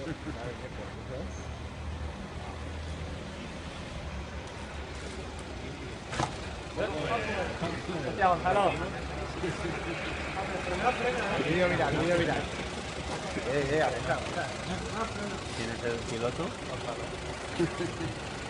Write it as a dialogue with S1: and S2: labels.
S1: Hostia, Gonzalo.
S2: El vídeo viral, el vídeo viral. Aleja.
S3: ¿Quién es el piloto?
S1: Gonzalo.